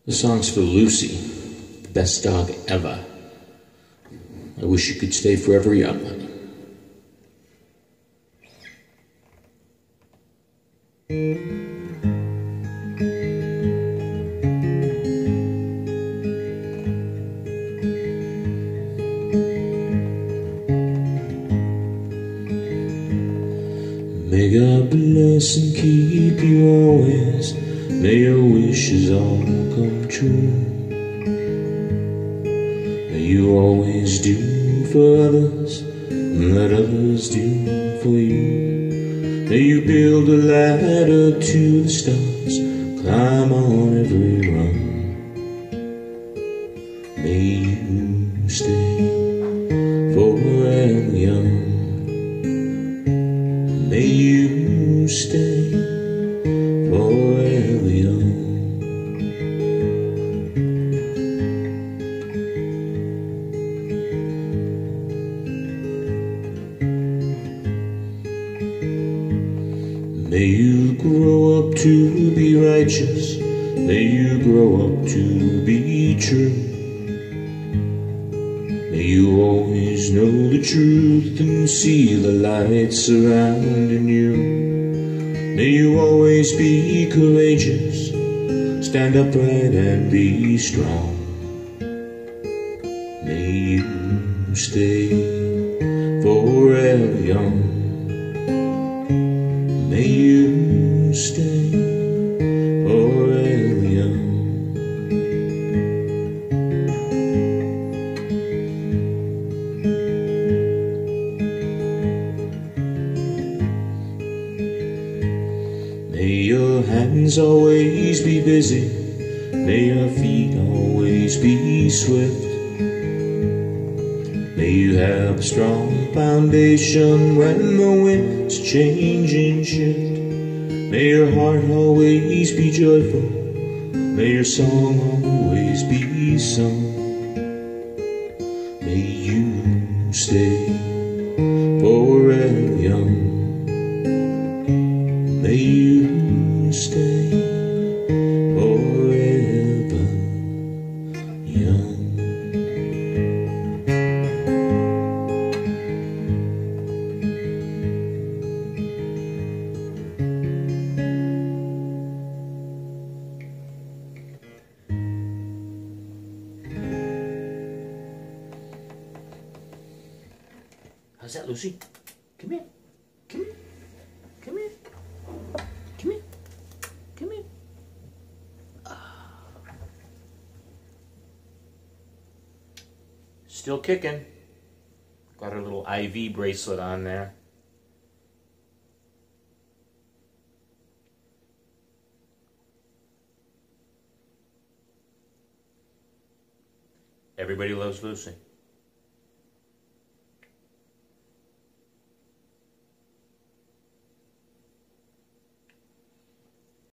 The song's for Lucy, the best dog ever. I wish you could stay forever young, honey. May God bless and keep you always. May your wishes all come true. May you always do for others and let others do for you. May you build a ladder to the stars, climb on every rung. May you stay forever young. May you stay forever young. May you grow up to be righteous. May you grow up to be true. May you always know the truth and see the light surrounding you. May you always be courageous, stand upright and be strong. May you stay forever young. May you stay forever young. May your hands always be busy. May your feet always be swift. May you have a strong foundation when the winds change and shift. May your heart always be joyful. May your song always be sung. May you stay forever young. May you stay forever young. How's that, Lucy? Come here. Come here. Come here. Come here. Come here. Still kicking. Got her little IV bracelet on there. Everybody loves Lucy.